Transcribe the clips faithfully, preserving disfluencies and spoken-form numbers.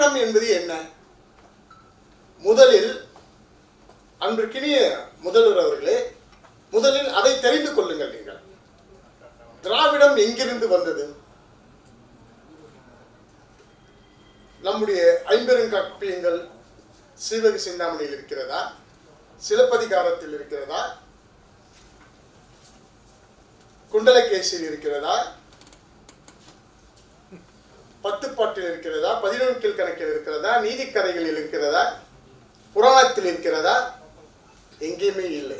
திராவிடம் என்பது என்ன? முதலில் அன்பிற்கினிய முதல்வர் அவர்களே, முதலில் அதை தெரிந்து கொள்ளுங்கள். நீங்கள் திராவிடம் எங்கிருந்து வந்தது? நம்முடைய ஐம்பெருங்காப்பியங்கள் சீவக சிந்தாமணியில் இருக்கிறதா? சிலப்பதிகாரத்தில் இருக்கிறதா? குண்டலகேசியில் இருக்கிறதா? பத்துப்பாட்டில் இருக்கிறதா? பதினொன்றில் கணக்கில் இருக்கிறதா? நீதிக்கதைகளில் இருக்கிறதா? புராணத்தில் இருக்கிறதா? எங்கேயுமே இல்லை.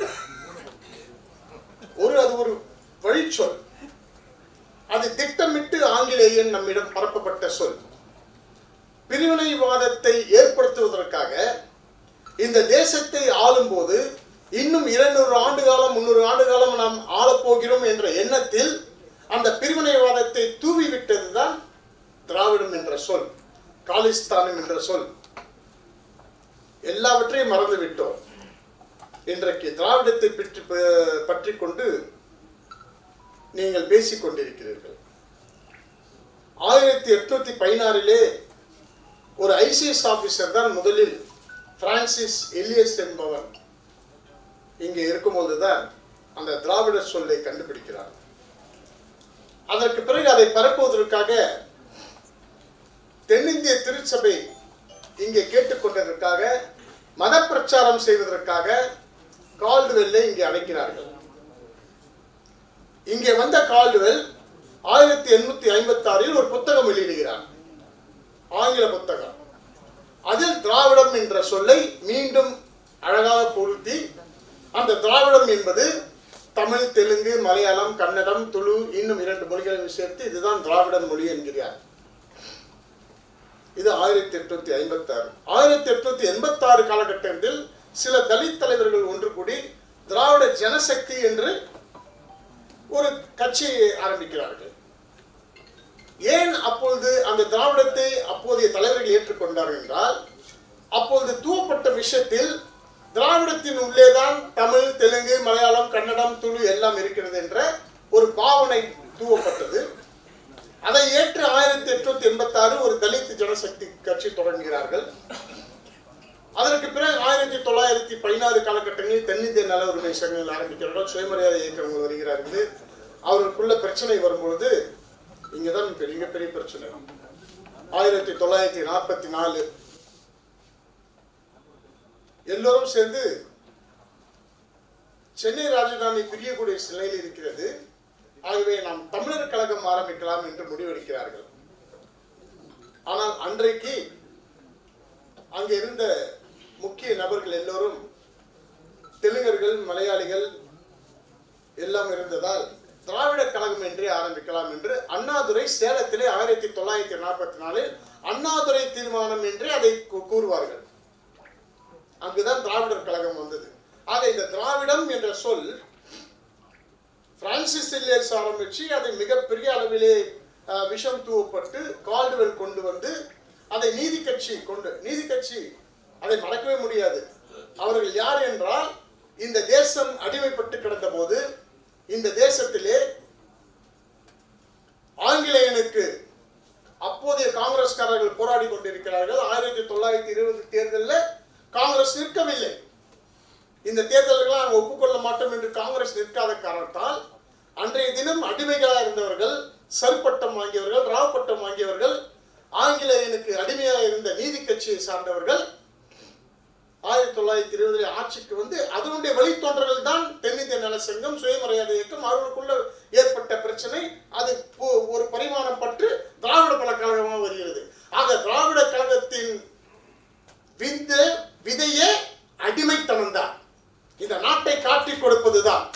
ஒரு அது ஒரு வழிச்சொல். அது திட்டமிட்டு ஆங்கிலேயன் நம்மிடம் பரப்பப்பட்ட சொல். பிரிவினைவாதத்தை ஏற்படுத்துவதற்காக இந்த தேசத்தை ஆளும் போது இன்னும் இருநூறு ஆண்டு காலம் முன்னூறு ஆண்டு காலம் நாம் ஆளப்போகிறோம் என்ற எண்ணத்தில் அந்த பிரிவினைவாதத்தை தூவிவிட்டதுதான் திராவிடம் என்ற சொல், காலிஸ்தானம் என்ற சொல். எல்லாவற்றையும் மறந்து விட்டோம். இன்றைக்கு திராவிடத்தை பற்றி பற்றி கொண்டு நீங்கள் பேசிக் கொண்டிருக்கிறீர்கள். ஆயிரத்தி எட்நூத்தி பதினாறிலே ஒரு ஐசிஎஸ் ஆபீசர் தான் முதலில் பிரான்சிஸ் எலியஸ் என்பவர் இங்கே இருக்கும்போதுதான் அந்த திராவிட சொல்லை கண்டுபிடிக்கிறார். அதற்கு பிறகு அதை பரப்புவதற்காக தென்னிந்திய திருச்சபை இங்கே கேட்டுக்கொண்டதற்காக மத பிரச்சாரம் செய்வதற்காக கால்டுவெல்லை இங்கே அழைக்கிறார்கள். இங்கே வந்த கால்டுவெல் ஆயிரத்தி எண்ணூத்தி ஐம்பத்தி ஆறில் ஒரு புத்தகம் வெளியிடுகிறார், ஆங்கில புத்தகம். அதில் திராவிடம் என்ற சொல்லை மீண்டும் அழகாக பொருத்தி, அந்த திராவிடம் என்பது தமிழ், தெலுங்கு, மலையாளம், கன்னடம், துளு இன்னும் இரண்டு மொழிகளையும் சேர்த்து இதுதான் திராவிடன் மொழி என்கிறார். இது ஆயிரத்தி எட்நூத்தி ஐம்பத்தி ஆறு. ஆயிரத்தி எட்நூத்தி எண்பத்தி ஆறு காலகட்டத்தில் சில தலித் தலைவர்கள் ஒன்று கூடி திராவிட ஜனசக்தி என்று ஒரு கட்சியை ஆரம்பிக்கிறார்கள். ஏன் அப்பொழுது அந்த திராவிடத்தை அப்போதைய தலைவர்கள் ஏற்றுக்கொண்டார்கள் என்றால், அப்பொழுது தூவப்பட்ட விஷயத்தில் திராவிடத்தின் உள்ளேதான் தமிழ், தெலுங்கு, மலையாளம், கன்னடம், துளு எல்லாம் இருக்கிறது என்ற ஒரு பாவனை தூவப்பட்டது. அதை ஏற்று ஆயிரத்தி எட்நூத்தி எண்பத்தி ஆறு ஒரு தலித் ஜனசக்தி கட்சி தொடங்குகிறார்கள். அதற்கு பிறகு ஆயிரத்தி தொள்ளாயிரத்தி பதினாறு காலகட்டங்களில் தென்னிந்திய நல உரிமை சங்கங்கள் ஆரம்பிக்கிறார்கள், சுயமரியாதை இயக்கங்கள் வருகிறார்கள். அவர்களுக்குள்ள பிரச்சனை வரும்பொழுது இங்கதான் பெரிய பெரிய பிரச்சனை. ஆயிரத்தி தொள்ளாயிரத்தி நாற்பத்தி நாலு எல்லோரும் சேர்ந்து சென்னை ராஜதானி பிரியக்கூடிய நிலையில் இருக்கிறது, ஆகவே நாம் தமிழர் கழகம் ஆரம்பிக்கலாம் என்று முடிவெடுக்கிறார்கள். ஆனால் அன்றைக்கு அங்கே இருந்த முக்கிய நபர்கள் எல்லோரும் தெலுங்கர்கள், மலையாளிகள் எல்லாம் இருந்ததால் திராவிட கழகம் என்றே ஆரம்பிக்கலாம் என்று அண்ணாதுரை சேலத்திலே ஆயிரத்தி தொள்ளாயிரத்தி நாற்பத்தி நாலில் அண்ணாதுரை தீர்மானம் என்றே அதை கூறுவார்கள். அங்குதான் திராவிடர் கழகம் வந்தது. ஆக இந்த திராவிடம் என்ற சொல் பிரான்சிஸ் எலியஸ் ஆரம்பிச்சு அதை மிகப்பெரிய அளவிலே விஷம் தூவப்பட்டு கால்டுவெல் கொண்டு வந்து அதை நீதி கட்சி கொண்டு நீதி கட்சி அதை மறக்கவே முடியாது. அவர்கள் யார் என்றால், இந்த தேசம் அடிமைப்பட்டு கிடந்த போது இந்த தேசத்திலே ஆங்கிலேயனுக்கு அப்போதைய காங்கிரஸ்காரர்கள் போராடி கொண்டிருக்கிறார்கள். ஆயிரத்தி தொள்ளாயிரத்தி இருபது தேர்தலில் காங்கிரஸ் நிற்கவில்லை. இந்த தேர்தல்கள் ஒப்புக்கொள்ள மாட்டோம் என்று காங்கிரஸ் நிற்காத காரணத்தால் அன்றைய தினம் அடிமைகளாக இருந்தவர்கள், சர்பட்டம் வாங்கியவர்கள், ராவ் பட்டம் வாங்கியவர்கள், ஆங்கிலேயனுக்கு அடிமையாக இருந்த நீதி கட்சியை சார்ந்தவர்கள் ஆயிரத்தி தொள்ளாயிரத்தி இருபதுல ஆட்சிக்கு வந்து அதனுடைய வழித்தோன்றர்கள் தான் தென்னிந்திய நல சங்கம், சுயமரியாதை இயக்கம். அவர்களுக்குள்ள ஏற்பட்ட பிரச்சனை அது ஒரு பரிமாணம் பற்று திராவிட பழக்கழகமாக வருகிறது. ஆக திராவிட கழகத்தின் விந்த விதையே அடிமைத்தனம் தான், இந்த நாட்டை காட்டிக் கொடுப்பதுதான்.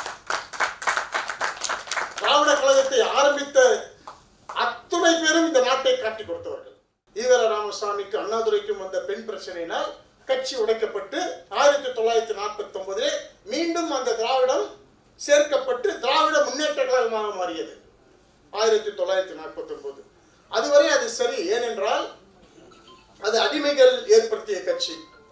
திராவிட கழகத்தை ஆரம்பித்த அத்துணை பேரும் இந்த நாட்டை காட்டிக் கொடுத்தவர்கள். ஈவர ராமசாமிக்கு அண்ணாதுரைக்கும் வந்த பெண் பிரச்சனையினால் கட்சி உடைக்கப்பட்டு ஆயிரத்தி தொள்ளாயிரத்தி நாற்பத்தி ஒன்பதிலே மீண்டும் அந்த திராவிடம் சேர்க்கப்பட்டு திராவிட முன்னேற்ற கழகமாக மாறியது ஆயிரத்தி தொள்ளாயிரத்தி நாற்பத்தி ஒன்பது. அதுவரை அது சரி, ஏனென்றால் அது அடிமைகள் ஏற்படுத்திய கட்சி.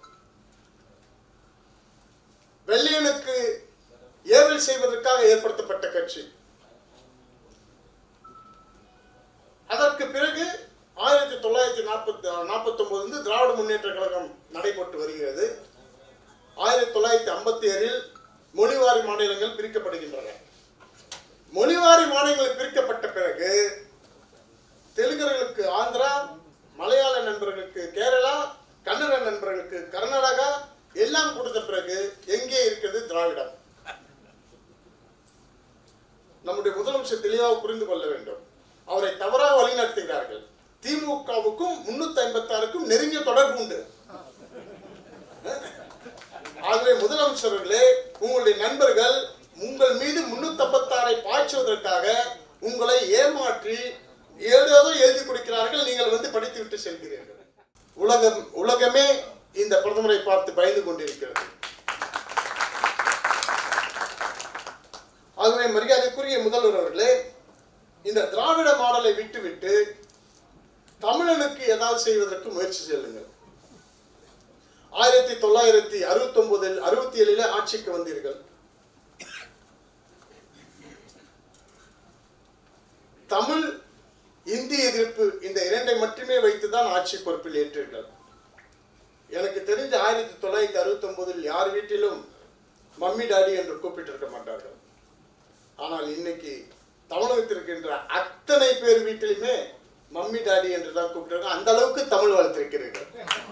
வெள்ளையனுக்கு ஏவல் செய்வதற்காக ஏற்படுத்தப்பட்ட கட்சி. அதற்கு பிறகு ஆயிரத்தி தொள்ளாயிரத்தி நாற்பத்தி நாற்பத்தி ஒன்பது திராவிட முன்னேற்ற கழகம் நடைபெற்று வருகிறது. ஆயிரத்தி தொள்ளாயிரத்தி ஐம்பத்தி ஏழில் மொழிவாரி மாநிலங்கள் பிரிக்கப்படுகின்றன. மொழிவாரி மாநிலங்கள் பிரிக்கப்பட்ட பிறகு தெலுங்கர்களுக்கு ஆந்திரா, மலையாள நண்பர்களுக்கு கேரளா, கன்னட நண்பர்களுக்கு கர்நாடகா எல்லாம் கொடுத்த பிறகு எங்கே இருக்கிறது திராவிடம்? நம்முடைய முதலமைச்சர் தெளிவாக புரிந்து கொள்ள வேண்டும். அவரை தவறாக வழிநடத்துகிறார்கள். திமுகவுக்கும் முன்னூத்தி ஐம்பத்தி ஆறுக்கும் நெருங்கிய தொடர்பு உண்டு. ஆகவே முதலமைச்சர்களே, உங்களுடைய நண்பர்கள் உங்கள் மீது முன்னூத்தி ஐம்பத்தி ஆறை பாய்ச்சுவதற்காக உங்களை ஏமாற்றி ஏதோ எழுதி கொடுக்கிறார்கள். நீங்கள் வந்து படித்து விட்டு செல்கிறீர்கள். உலகம் உலகமே இந்த பிரதமரை பார்த்து பயந்து கொண்டிருக்கிறது. ஆகவே மரியாதைக்குரிய முதல்வர் அவர்களே, இந்த திராவிட மாடலை விட்டுவிட்டு தமிழனுக்கு ஏதாவது செய்வதற்கு முயற்சி செய்யுங்கள். ஆயிரத்தி தொள்ளாயிரத்தி அறுபத்தி ஒன்பதில் அறுபத்தி ஏழில் ஆட்சிக்கு வந்தீர்கள். தமிழ் இந்தி எதிர்ப்பு இந்த இரண்டை மட்டுமே வைத்துதான் ஆட்சி பொறுப்பில் ஏற்றீர்கள். எனக்கு தெரிஞ்ச ஆயிரத்தி தொள்ளாயிரத்தி அறுபத்தி ஒன்பதில் யார் வீட்டிலும் மம்மி டாடி என்று கூப்பிட்டிருக்க மாட்டார்கள். ஆனால் இன்னைக்கு தமிழகத்தில் இருக்கின்ற அத்தனை பேர் வீட்டிலுமே மம்மி டாடி என்று தான் கூப்பிட்டிருக்காங்க. அந்த அளவுக்கு தமிழ் வளர்த்திருக்கிறீர்கள்.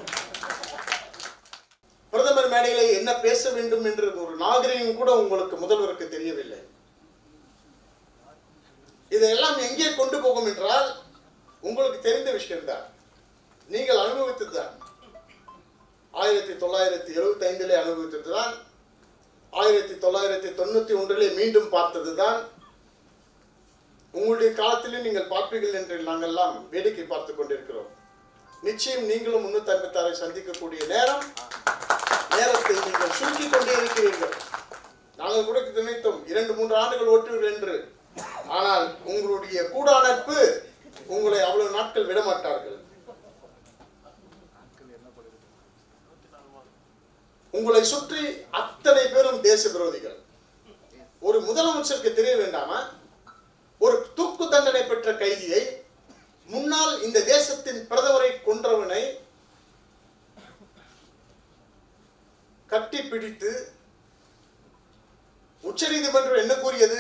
பிரதமர் மேடையிலே என்ன பேச வேண்டும் என்று ஒரு நாகரிகம் கூட உங்களுக்கு முதல்வருக்கு தெரியவில்லை. இதையெல்லாம் எங்கே கொண்டு போகும் என்றால் உங்களுக்கு தெரிந்த விஷயம்தான், நீங்கள் அனுபவித்ததுதான். ஆயிரத்தி தொள்ளாயிரத்தி எழுபத்தி ஐந்திலே அனுபவித்ததுதான், ஆயிரத்தி தொள்ளாயிரத்தி தொண்ணூத்தி ஒன்றிலே மீண்டும் பார்த்ததுதான். உங்களுடைய காலத்திலும் நீங்கள் பார்ப்பீர்கள் என்று நாங்கள் எல்லாம் வேடிக்கை பார்த்து கொண்டிருக்கிறோம். நிச்சயம் நீங்களும் முன்னூத்தி ஐம்பத்தி ஆறை சந்திக்கக்கூடிய நேரம் நேரத்தை நீங்கள் சுருக்கிக் கொண்டே இருக்கிறீர்கள். நாங்கள் கூட நினைத்தோம் இரண்டு மூன்று ஆண்டுகள் ஓட்டுவீர்கள் என்று. ஆனால் உங்களுடைய கூடா நட்பு உங்களை அவ்வளவு நாட்கள் விடமாட்டார்கள். உங்களை சுற்றி அத்தனை பேரும் தேச விரோதிகள். ஒரு முதலமைச்சருக்கு தெரிய வேண்டாமா? ஒரு தூக்கு தண்டனை பெற்ற கைதியை, முன்னால் இந்த தேசத்தின் பிரதமரை கொன்றவனை கட்டி பிடித்து உச்ச நீதிமன்றம் என்ன கூறியது?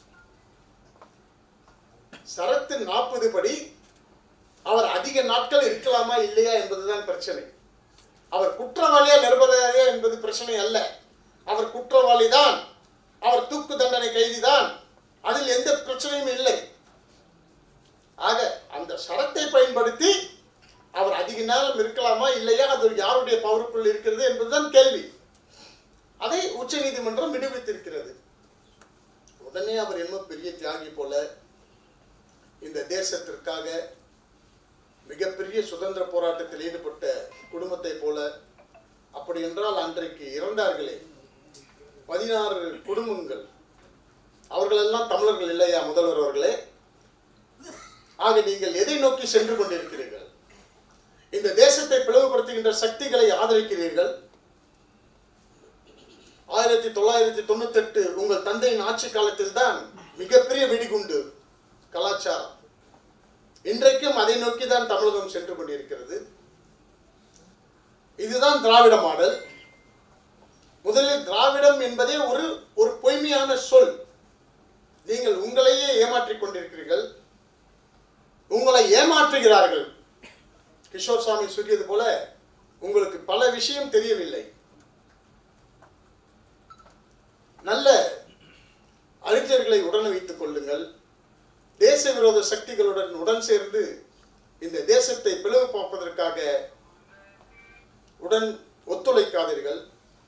சரத்து நாற்பது படி அவர் அதிக நாட்கள் இருக்கலாமா இல்லையா என்பதுதான் பிரச்சனை. அவர் குற்றவாளியா நிரபராதியா என்பது பிரச்சனை அல்ல. அவர் குற்றவாளி தான், அவர் தூக்கு தண்டனை கைதிதான், அதில் எந்த பிரச்சனையும் இல்லை. ஆக அந்த சரத்தை பயன்படுத்தி அவர் அதிக நேரம் இருக்கலாமா இல்லையா, அது யாருடைய பவருக்குள் இருக்கிறது என்பதுதான் கேள்வி. அதை உச்ச நீதிமன்றம் விடுவித்திருக்கிறது. உடனே அவர் என்ன பெரிய தியாகி போல, இந்த தேசத்திற்காக மிகப்பெரிய சுதந்திர போராட்டத்தில் ஈடுபட்ட குடும்பத்தை போல, அப்படி என்றால் அன்றைக்கு இறந்தார்களே பதினாறு குடும்பங்கள், அவர்களெல்லாம் தமிழர்கள் இல்லையா முதல்வர் அவர்களே? ஆக நீங்கள் எதை நோக்கி சென்று கொண்டிருக்கிறீர்கள்? இந்த தேசத்தை பிளவுபடுத்துகின்ற சக்திகளை ஆதரிக்கிறீர்கள். ஆயிரத்தி தொள்ளாயிரத்தி தொண்ணூத்தி எட்டு உங்கள் தந்தையின் ஆட்சி காலத்தில் தான் மிகப்பெரிய வெடிகுண்டு கலாச்சாரம். இன்றைக்கும் அதை நோக்கி தான் தமிழகம் சென்று கொண்டிருக்கிறது. இதுதான் திராவிட மாடல். முதலில் திராவிடம் என்பதே ஒரு ஒரு பொய்மையான சொல். நீங்கள் உங்களையே ஏமாற்றிக் கொண்டிருக்கிறீர்கள், உங்களை ஏமாற்றுகிறார்கள். கிஷோர் சாமி சொல்லியது போல உங்களுக்கு பல விஷயம் தெரியவில்லை. நல்ல அறிஞர்களை உடன் வைத்துக் கொள்ளுங்கள். தேச விரோத சக்திகளுடன் உடன் சேர்ந்து இந்த தேசத்தை பிளவு பார்ப்பதற்காக உடன் ஒத்துழைக்காதீர்கள்.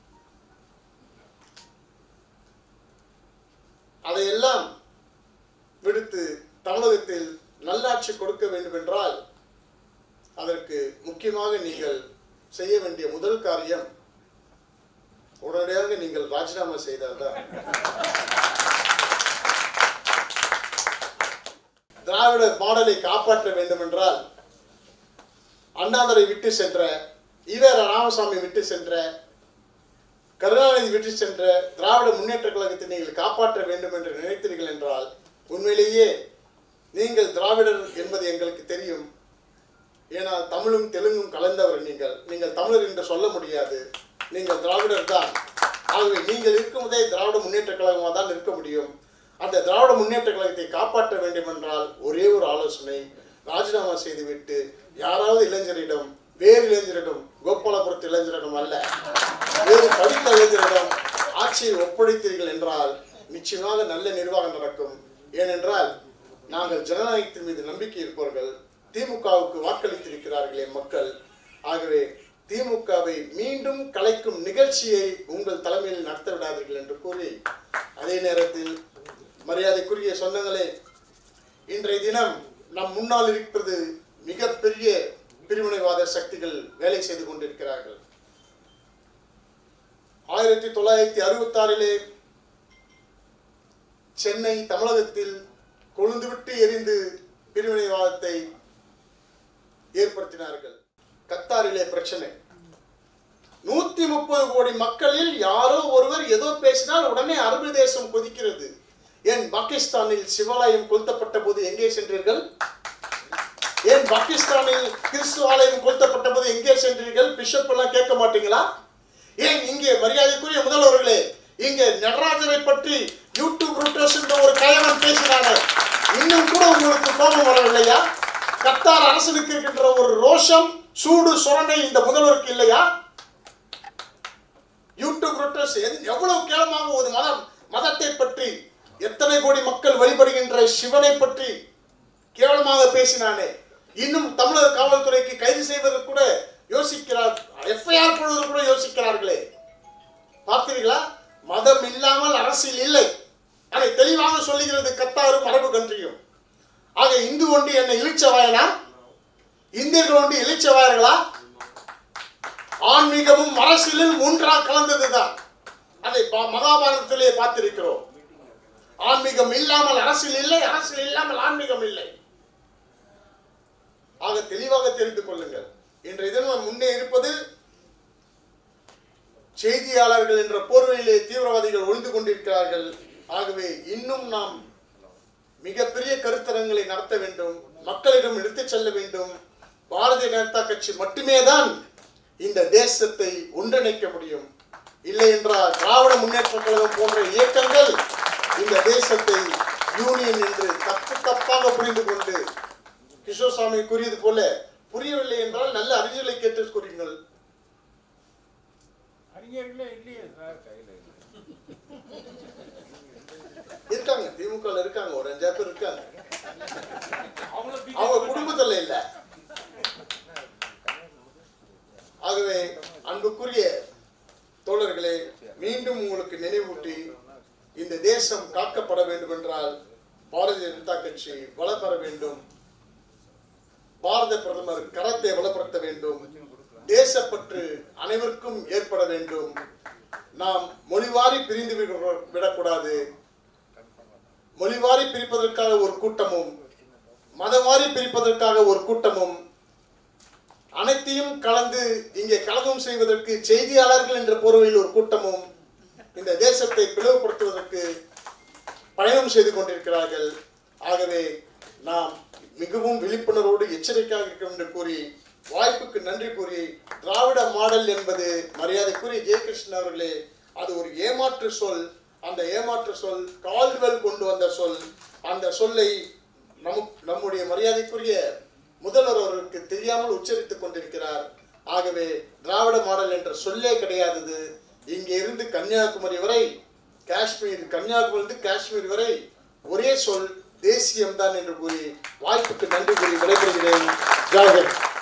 அதையெல்லாம் விடுத்து தமிழகத்தில் நல்லாட்சி கொடுக்க வேண்டும் என்றால் அதற்கு முக்கியமாக நீங்கள் செய்ய வேண்டிய முதல் காரியம், உடனடியாக நீங்கள் ராஜினாமா செய்தால்தான். திராவிட மாடலை காப்பாற்ற வேண்டும் என்றால் அண்ணாதுரை விட்டு சென்ற, ஈவேர ராமசாமி விட்டு சென்ற, கருணாநிதி விட்டு சென்ற திராவிட முன்னேற்ற கழகத்தை நீங்கள் காப்பாற்ற வேண்டும் என்று நினைத்தீர்கள் என்றால் உண்மையிலேயே நீங்கள் திராவிடர் என்பது எங்களுக்கு தெரியும். ஏன்னா தமிழும் தெலுங்கும் கலந்தவர் நீங்கள். நீங்கள் தமிழர் என்று சொல்ல முடியாது, நீங்கள் திராவிடர் தான். ஆகவே நீங்கள் இருக்கும்போதே திராவிட முன்னேற்ற கழகமாக தான் இருக்க முடியும். அந்த திராவிட முன்னேற்ற கழகத்தை காப்பாற்ற வேண்டும் என்றால் ஒரே ஒரு ஆலோசனை, ராஜினாமா செய்துவிட்டு யாராவது இளைஞரிடம், வேறு இளைஞரிடம், கோபாலபுரத்து இளைஞரிடம் அல்ல, வேறு படித்த இளைஞரிடம் ஆட்சியை ஒப்படைத்தீர்கள் என்றால் நிச்சயமாக நல்ல நிர்வாகம் நடக்கும். ஏனென்றால் நாங்கள் ஜனநாயகத்தின் மீது நம்பிக்கை இருப்பவர்கள். திமுகவுக்கு வாக்களித்திருக்கிறார்களே மக்கள். ஆகவே திமுகவை மீண்டும் கலைக்கும் நிகழ்ச்சியை உங்கள் தலைமையில் நடத்த விடாதீர்கள் என்று கூறி, அதே நேரத்தில் மரியாதைக்குரிய சொந்தங்களே, இன்றைய தினம் நம் முன்னால் இருப்பது மிகப்பெரிய பிரிவினைவாத சக்திகள் வேலை செய்து கொண்டிருக்கிறார்கள். ஆயிரத்தி தொள்ளாயிரத்தி அறுபத்தி ஆறிலே சென்னை தமிழகத்தில் கொழுந்துவிட்டு எரிந்து பிரிவினைவாதத்தை ஏற்படுத்தினார்கள். கத்தாரிலே பிரச்சனை. நூத்தி முப்பது கோடி மக்களில் யாரோ ஒருவர் ஏதோ பேசினால் உடனே அரபு தேசம் கொதிக்கிறது. ஏன் பாகிஸ்தானில் சிவாலயம் கொளுத்தப்பட்ட போது எங்கே சென்றீர்கள்? ஏன் பாகிஸ்தானில் கிறிஸ்துவ ஆலயம் கொளுத்தப்பட்ட போது எங்கே சென்றீர்கள்? பிஷப் எல்லாம் கேட்க மாட்டீங்களா? ஏன் இங்கே மரியாதைக்குரிய முதல்வர்களே, இங்கே நடராஜரை பற்றி யூடியூப் ரூட்டர்ஸ் என்ற ஒரு கயவன் பேசினாங்க, இன்னும் கூட உங்களுக்கு கோபம் வரவில்லையா? கத்தார் அரசனுக்கு இருக்கின்ற ஒரு ரோஷம், சூடு, சொரணை இந்த முதல்வருக்கு இல்லையா? யூடியூப் ரூட்டர்ஸ் எவ்வளவு கேவலமாக ஒரு மதம் மதத்தை பற்றி, எத்தனை கோடி மக்கள் வழிபடுகின்ற சிவனை பற்றி கேவலமாக பேசினானே, இன்னும் தமிழக காவல்துறைக்கு கைது செய்வதற்கு கூட யோசிக்கிறார், எஃப்ஐஆர் போடுவது கூட யோசிக்கிறார்களே. பார்த்தீர்களா? மதம் இல்லாமல் அரசியல் இல்லை. அதை தெளிவாக சொல்லுகிறது கத்தாரும் அரபு கண்ட்ரியும். ஆக இந்து ஒண்டி என்ன இழிச்சவாயனா? இந்தியர்கள் ஒண்டி இழிச்சவாயர்களா? ஆன்மீகமும் அரசியலும் ஒன்றாக கலந்ததுதான். அதை மகாபாரதத்திலே பார்த்திருக்கிறோம். ஆன்மீகம் இல்லாமல் அரசியல் இல்லை, அரசியல் இல்லாமல் ஆன்மீகம் இல்லை. ஆக தெளிவாக தெரிந்து கொள்ளுங்கள். இன்றைய தினம் முன்னே இருப்பது செய்தியாளர்கள் என்ற போர்வையிலே தீவிரவாதிகள் ஒளிந்து கொண்டிருக்கிறார்கள். ஆகவே இன்னும் நாம் மிகப்பெரிய கருத்தரங்களை நடத்த வேண்டும், மக்களிடம் எடுத்துச் செல்ல வேண்டும். பாரதிய ஜனதா கட்சி மட்டுமே தான் இந்த தேசத்தை ஒன்றிணைக்க முடியும். இல்லை என்றால் திராவிட முன்னேற்ற கழகம் போன்ற இயக்கங்கள் இந்த தேசத்தை யூனியன் என்று தப்பு தப்பாக புரிந்து கொண்டு, கிஷோர்சாமி கூறியது போல, புரியவில்லை என்றால் நல்ல அறிஞர்களை கேட்டு கூறுங்கள். இருக்காங்க, திமுக இருக்காங்க, ஒரு அஞ்சாறு பேர் இருக்காங்க. அவங்க குடும்பத்தில் இல்ல. ஆகவே அன்புக்குரிய தோழர்களே, மீண்டும் உங்களுக்கு நினைவூட்டி, இந்த தேசம் காக்கப்பட வேண்டும் என்றால் பாரதிய ஜனதா கட்சி வளம் பெற வேண்டும். பாரத பிரதமர் கரத்தை வளப்படுத்த வேண்டும். தேசப்பற்று அனைவருக்கும் ஏற்பட வேண்டும். நாம் மொழிவாரி பிரிந்து விடக்கூடாது. மொழிவாரி பிரிப்பதற்காக ஒரு கூட்டமும், மதவாரி பிரிப்பதற்காக ஒரு கூட்டமும், அனைத்தையும் கலந்து இங்கே கலகம் செய்வதற்கு செய்தியாளர்கள் என்ற போர்வையில் ஒரு கூட்டமும் இந்த தேசத்தை பிளவுபடுத்துவதற்கு பயணம் செய்து கொண்டிருக்கிறார்கள். ஆகவே நாம் மிகவும் விழிப்புணர்வோடு எச்சரிக்கையாக இருக்கும் என்று கூறி, வாய்ப்புக்கு நன்றி கூறி, திராவிட மாடல் என்பது மரியாதைக்குரிய ஜெயகிருஷ்ணன் அவர்களே, அது ஒரு ஏமாற்று சொல். அந்த ஏமாற்று சொல் கால்டுவெல் கொண்டு வந்த சொல். அந்த சொல்லை நம் நம்முடைய மரியாதைக்குரிய முதல்வர் அவருக்கு தெரியாமல் உச்சரித்துக் கொண்டிருக்கிறார். ஆகவே திராவிட மாடல் என்ற சொல்லே கிடையாதது. இங்கே இருந்து கன்னியாகுமரி வரை, காஷ்மீர், கன்னியாகுமரி காஷ்மீர் வரை ஒரே சொல் தேசியம்தான் என்று கூறி, வாய்ப்புக்கு நன்றி கூறி விடைபெறுகிறேன். ஜெய் ஹிந்த்.